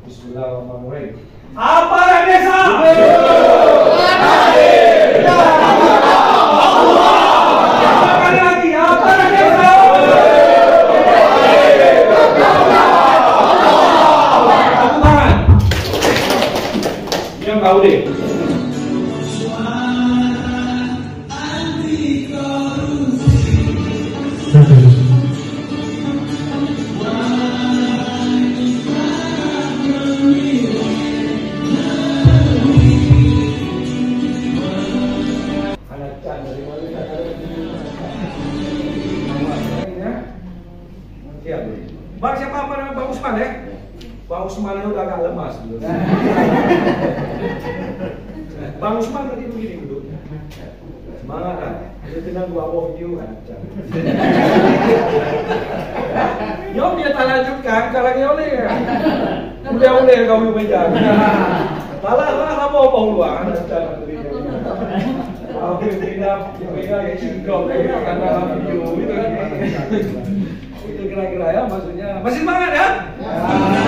Bismillahirrahmanirrahim. Apa desa? Lagi apa desa? Tepuk tangan. Yang tahu deh. Bang siapa nama Bang Usman ya? Bang Usman udah agak lemas dulu. Bang Usman tadi begini dulu. Semangat kan? Dia tenang gua bawa video kan. Yom dia tak lanjutkan kalau dia oleh kan. Udah oleh kau yang meja. Lah mau luar kan. Oke, tidak ya singkong ya karena video itu kan. Itu kira-kira ya maksudnya. Masih semangat ya?